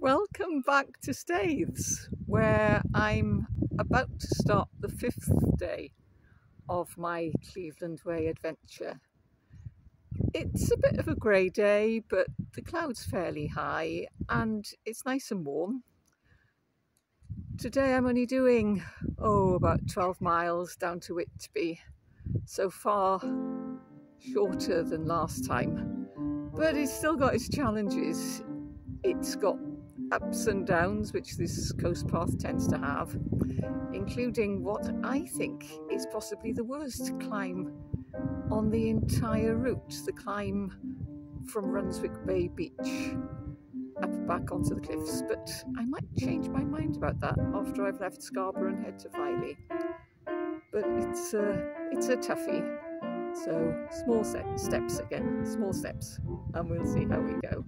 Welcome back to Staithes, where I'm about to start the 5th day of my Cleveland Way adventure. It's a bit of a grey day, but the cloud's fairly high and it's nice and warm. Today I'm only doing, about 12 miles down to Whitby, so far shorter than last time. But it's still got its challenges. It's got ups and downs, which this coast path tends to have, including what I think is possibly the worst climb on the entire route, the climb from Brunswick Bay Beach up back onto the cliffs. But I might change my mind about that after I've left Scarborough and head to Whitby. But it's a toughie, so small steps again, small steps, and we'll see how we go.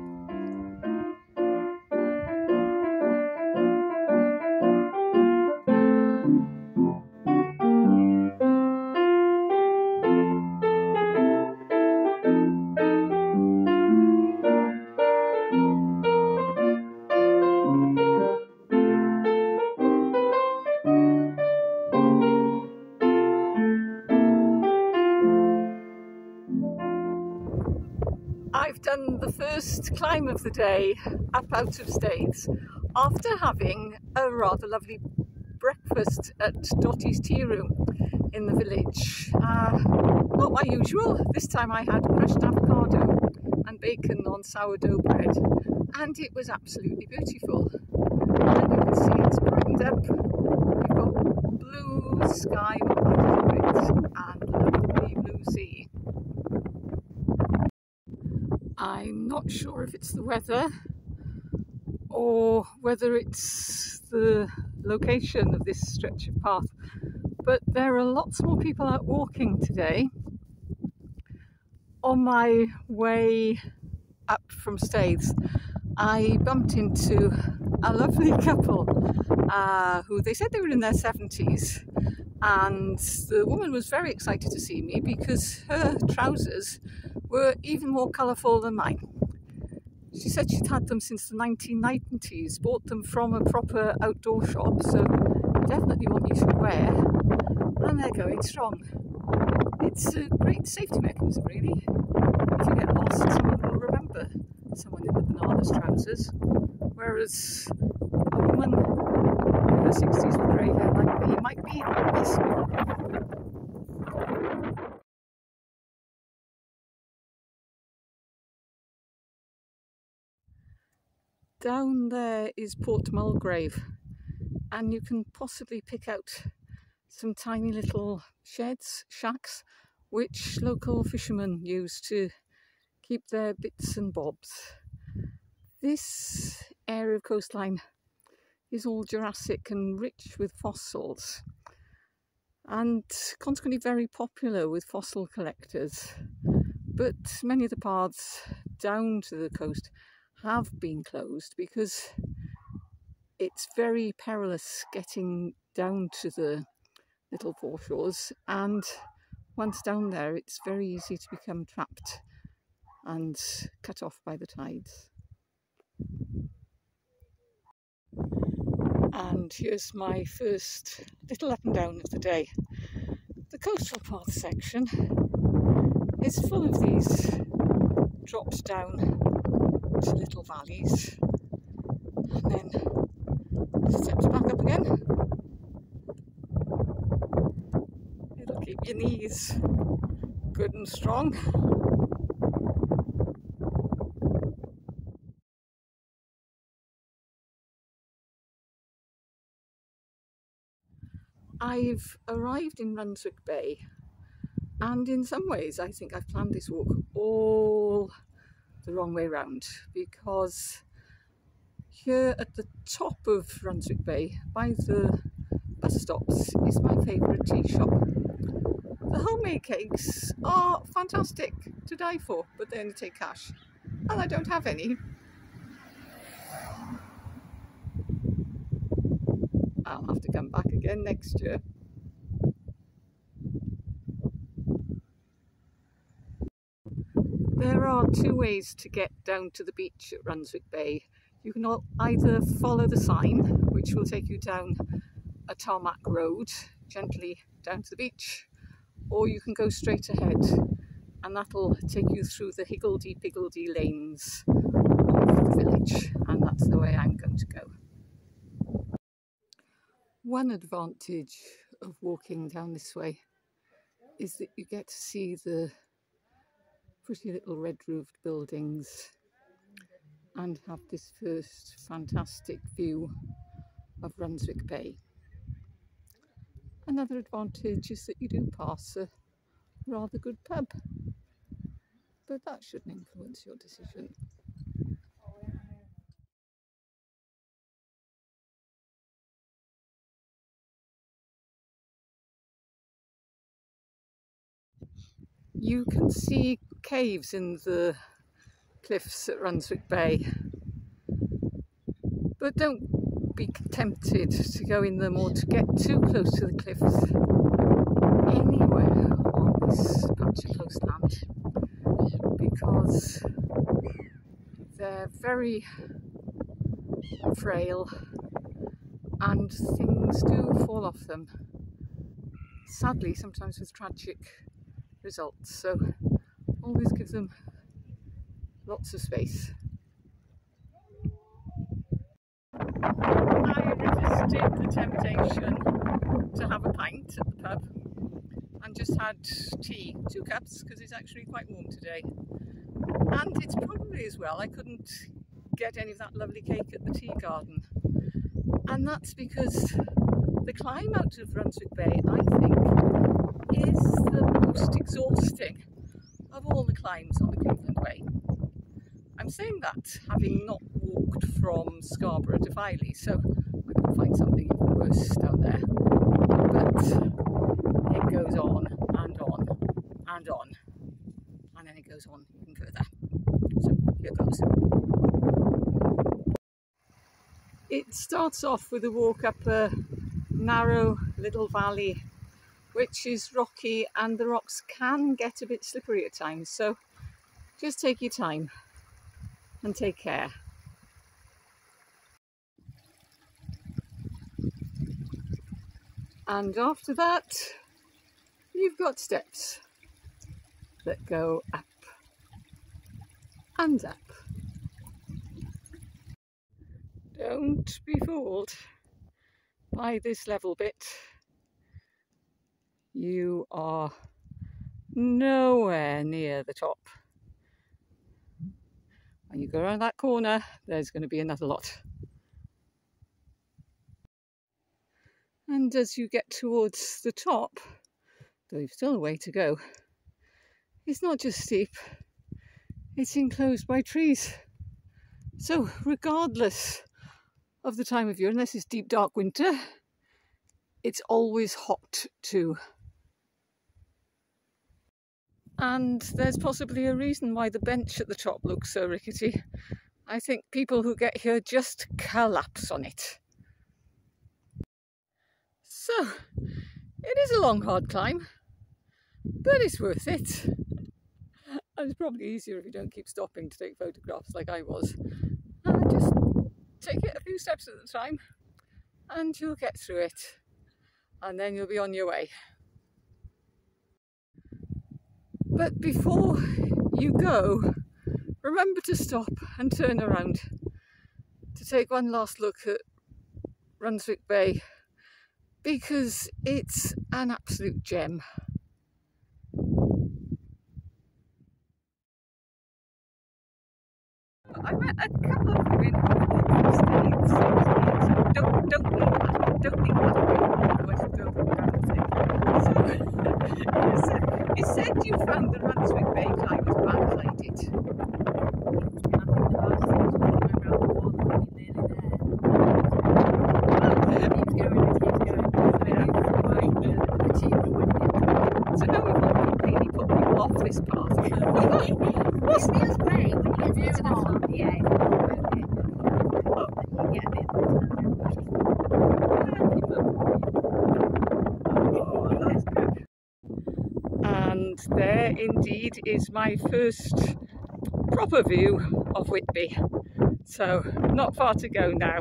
I've done the first climb of the day up out of Staithes after having a rather lovely breakfast at Dottie's Tea Room in the village. Not my usual. This time I had crushed avocado and bacon on sourdough bread, and it was absolutely beautiful. And you can see it's brightened up. We've got blue sky above it and lovely blue sea. I'm not sure if it's the weather or whether it's the location of this stretch of path, but there are lots more people out walking today. On my way up from Staithes, I bumped into a lovely couple who they said they were in their 70s, and the woman was very excited to see me because her trousers were even more colourful than mine. She said she'd had them since the 1990s, bought them from a proper outdoor shop, so definitely one you should wear, and they're going strong. It's a great safety mechanism, really. If you get lost, someone will remember someone in the bananas trousers, whereas a woman in her 60s with grey hair like me might be less. Down there is Port Mulgrave, and you can possibly pick out some tiny little sheds, shacks, which local fishermen use to keep their bits and bobs. This area of coastline is all Jurassic and rich with fossils, and consequently very popular with fossil collectors. But many of the paths down to the coast have been closed because it's very perilous getting down to the little foreshores, and once down there it's very easy to become trapped and cut off by the tides. And here's my first little up and down of the day. The coastal path section is full of these dropped down to little valleys, and then steps back up again. It'll keep your knees good and strong. I've arrived in Brunswick Bay, and in some ways I think I've planned this walk all the wrong way round, because here at the top of Brunswick Bay by the bus stops is my favourite tea shop. The homemade cakes are fantastic to die for, but they only take cash, and I don't have any. I'll have to come back again next year. There are two ways to get down to the beach at Brunswick Bay. You can either follow the sign, which will take you down a tarmac road, gently down to the beach, or you can go straight ahead, and that'll take you through the higgledy-piggledy lanes of the village, and that's the way I'm going to go. One advantage of walking down this way is that you get to see the pretty little red-roofed buildings and have this first fantastic view of Brunswick Bay. Another advantage is that you do pass a rather good pub, but that shouldn't influence your decision. You can see caves in the cliffs at Brunswick Bay, but don't be tempted to go in them or to get too close to the cliffs anywhere on this patch of coastland, because they're very frail and things do fall off them, sadly sometimes with tragic results, so always give them lots of space. I resisted the temptation to have a pint at the pub and just had tea, 2 cups, because it's actually quite warm today. And it's probably as well I couldn't get any of that lovely cake at the tea garden. And that's because the climb out of Brunswick Bay, I think, is the most exhausting of all the climbs on the Cleveland Way. I'm saying that having not walked from Scarborough to Filey, so I could find something even worse down there. But it goes on and on and on, and then it goes on even further. So here goes. It starts off with a walk up a narrow little valley, which is rocky, and the rocks can get a bit slippery at times, so just take your time and take care. And after that, you've got steps that go up and up. Don't be fooled by this level bit. You are nowhere near the top. When you go around that corner, there's going to be another lot. And as you get towards the top, though you've still a way to go, it's not just steep, it's enclosed by trees. So regardless of the time of year, unless it's deep dark winter, it's always hot too. And there's possibly a reason why the bench at the top looks so rickety. I think people who get here just collapse on it. So, it is a long, hard climb, but it's worth it. And it's probably easier if you don't keep stopping to take photographs like I was. Just take it a few steps at a time and you'll get through it. And then you'll be on your way. But before you go, remember to stop and turn around to take one last look at Brunswick Bay, because it's an absolute gem. I met a couple of women from Staithes. Don't think that. Otherwise you don't think he said you found the Brunswick Bay climb as bad as I did. I think the hardest thing was walking around the corner when you're nearly there. Keeps going. So now we've not completely put people off this path. It feels great when you get to the top. Yeah, you get a bit And there indeed is my first proper view of Whitby. So not far to go now.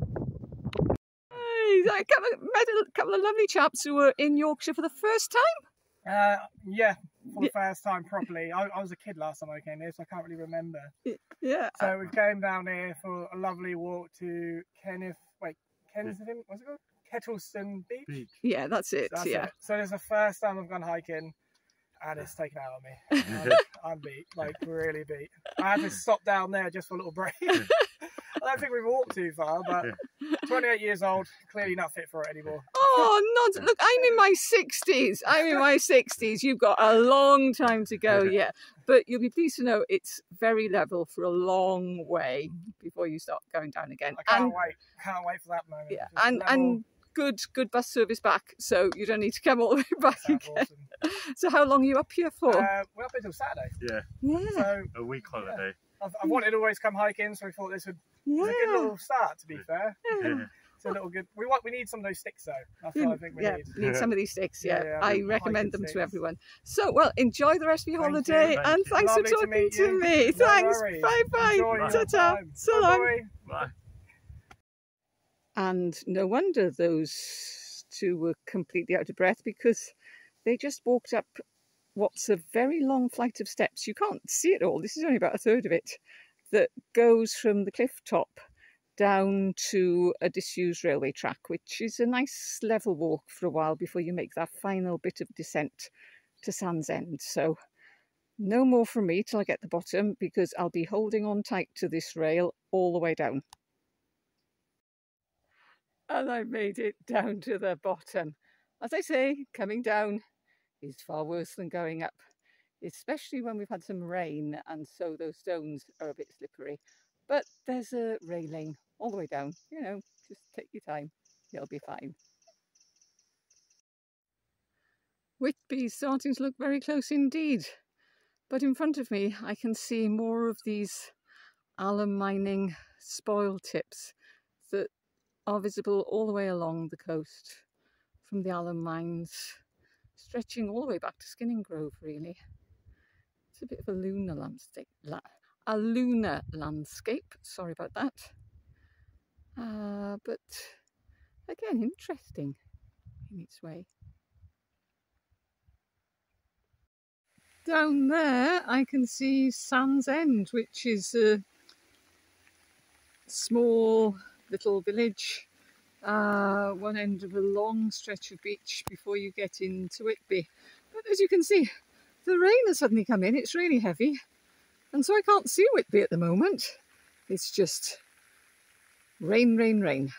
Hey, I met a couple of lovely chaps who were in Yorkshire for the first time. Yeah, for the first time properly. I was a kid last time I came here, so I can't really remember. Yeah. So we came down here for a lovely walk to Kensington, what's it called? Kettleston Beach? Yeah, that's it. That's yeah. it. So it's the first time I've gone hiking, and it's taken out of me. I'm beat, like really beat. I had to stop down there just for a little break. I don't think we've walked too far, but 28 years old, clearly not fit for it anymore. Oh, look, I'm in my 60s. I'm in my 60s. You've got a long time to go yet. But you'll be pleased to know it's very level for a long way before you start going down again. I can't wait. Can't wait for that moment. Yeah, and good bus service back, so you don't need to come all the way back again. Awesome. So how long are you up here for? We're up until Saturday. Yeah. So a week holiday. I wanted to always come hiking, so we thought this was a good little start, to be fair. Yeah. It's a little good. We need some of those sticks though. That's what I think we need some of these sticks. Yeah, I recommend them sticks to everyone. So, well, enjoy the rest of your holiday, and thanks for talking to me. No Thanks. worries. Bye. Ta-ta. So long. Bye. And no wonder those two were completely out of breath, because they just walked up what's a very long flight of steps. You can't see it all. This is only about a third of it, that goes from the cliff top down to a disused railway track, which is a nice level walk for a while before you make that final bit of descent to Sand's End. So no more from me till I get to the bottom, because I'll be holding on tight to this rail all the way down. And I made it down to the bottom. As I say, coming down is far worse than going up, especially when we've had some rain, and so those stones are a bit slippery. But there's a railing all the way down, you know, just take your time, you'll be fine. Whitby's starting to look very close indeed, but in front of me I can see more of these alum mining spoil tips that are visible all the way along the coast from the alum mines, stretching all the way back to Skinning Grove really. It's a bit of a lunar landscape, sorry about that. But again, interesting in its way. Down there I can see Sand's End, which is a small little village, one end of a long stretch of beach before you get into Whitby. But as you can see, the rain has suddenly come in. It's really heavy, and so I can't see Whitby at the moment. It's just rain, rain, rain.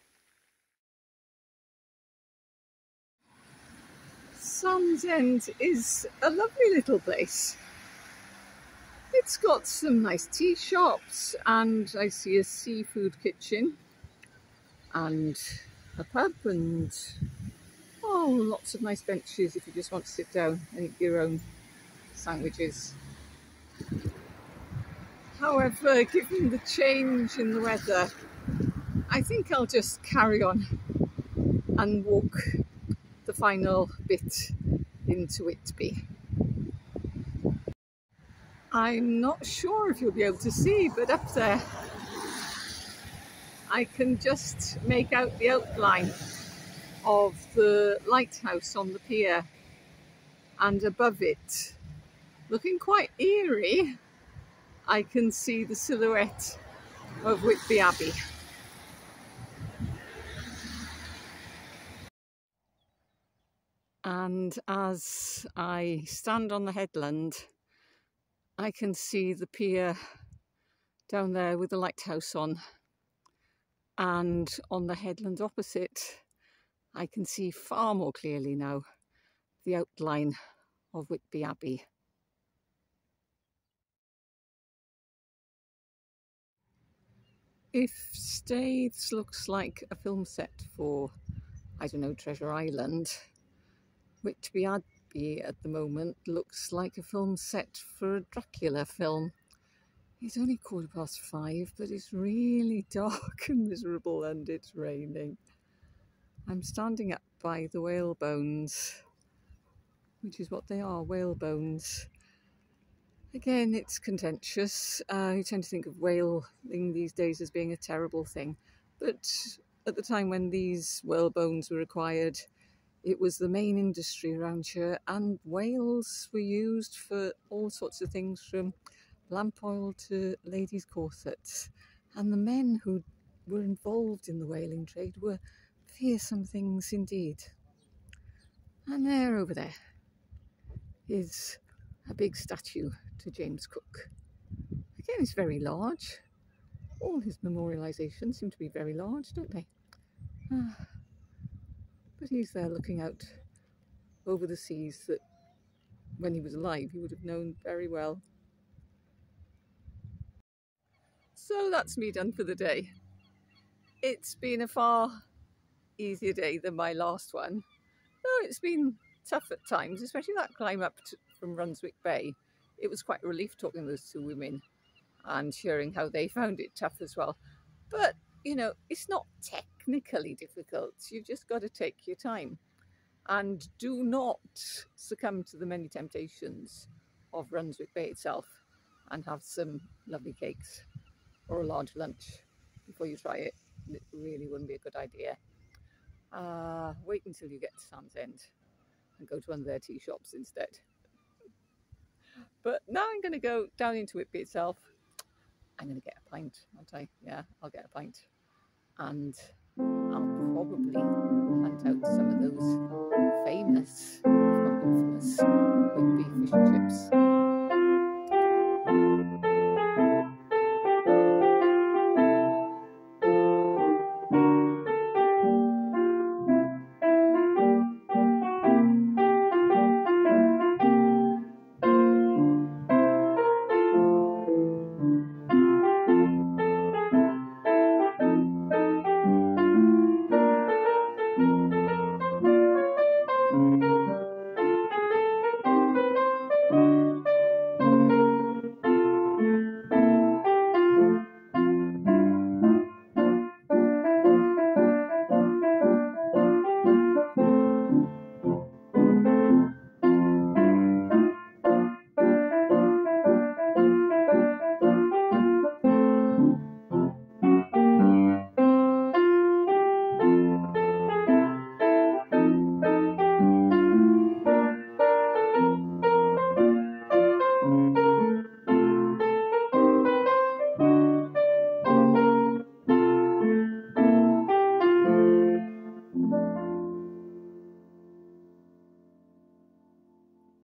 Sand's End is a lovely little place. It's got some nice tea shops, and I see a seafood kitchen and a pub, and lots of nice benches if you just want to sit down and eat your own sandwiches. However, given the change in the weather, I think I'll just carry on and walk the final bit into Whitby. I'm not sure if you'll be able to see, but up there I can just make out the outline of the lighthouse on the pier, and above it, looking quite eerie, I can see the silhouette of Whitby Abbey. And as I stand on the headland, I can see the pier down there with the lighthouse on. And on the headland opposite, I can see far more clearly now the outline of Whitby Abbey. If Staithes looks like a film set for, I don't know, Treasure Island, Whitby Abbey at the moment looks like a film set for a Dracula film. It's only 5:15, but it's really dark and miserable, and it's raining. I'm standing up by the whale bones, which is what they are, whale bones. Again, it's contentious. You tend to think of whaling these days as being a terrible thing, but at the time when these whale bones were acquired, it was the main industry around here, and whales were used for all sorts of things, from lamp oil to ladies' corsets. And the men who were involved in the whaling trade were fearsome things indeed. And there, over there, is a big statue to James Cook. Again, it's very large. All his memorialisations seem to be very large, don't they? But he's there looking out over the seas that, when he was alive, he would have known very well. So that's me done for the day. It's been a far easier day than my last one. Though it's been tough at times, especially that climb up from Runswick Bay. It was quite a relief talking to those two women and hearing how they found it tough as well. But, you know, it's not technically difficult. You've just got to take your time. And do not succumb to the many temptations of Runswick Bay itself and have some lovely cakes or a large lunch before you try it. It really wouldn't be a good idea. Wait until you get to Sam's End and go to one of their tea shops instead. But now I'm going to go down into Whitby itself. I'm going to get a pint, aren't I? Yeah, I'll get a pint. And I'll probably hunt out some of those famous, if not infamous, Whitby fish and chips.